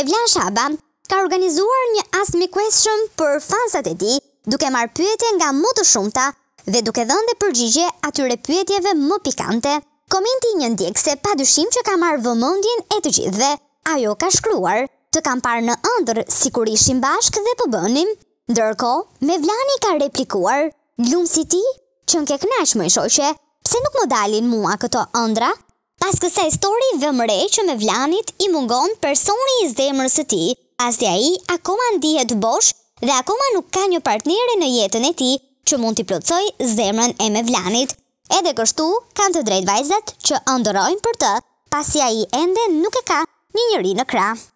Mevlan Shaba ka organizuar një Ask Me Question për fansat e tij, duke marrë pyetje nga më të shumta dhe duke dhënë dhe përgjigje atyre pyetjeve më pikante. Komenti i një ndjekëse padyshim që ka marrë vëmendjen e të gjithëve. Ajo ka shkruar: "Të kam parë në ëndër sikur ishim bashkë dhe po bënim." Ndërkohë, Mevlani ka replikuar: "Lum si ti, që n'ke kënaq më shoqe, pse nuk më dalin mua këto ëndra?" Pas kësaj histori vëmë re që Mevlanit i mungon personi i zemrës së tij, pasi ai akoma ndihet bosh dhe akoma nuk ka një partnere në jetën e tij që mund t'i plotësoj zemrën e Mevlanit. Edhe kështu kanë të drejtë vajzat që ëndërrojnë për të, pasi ai ende nuk e ka një njeri në krah.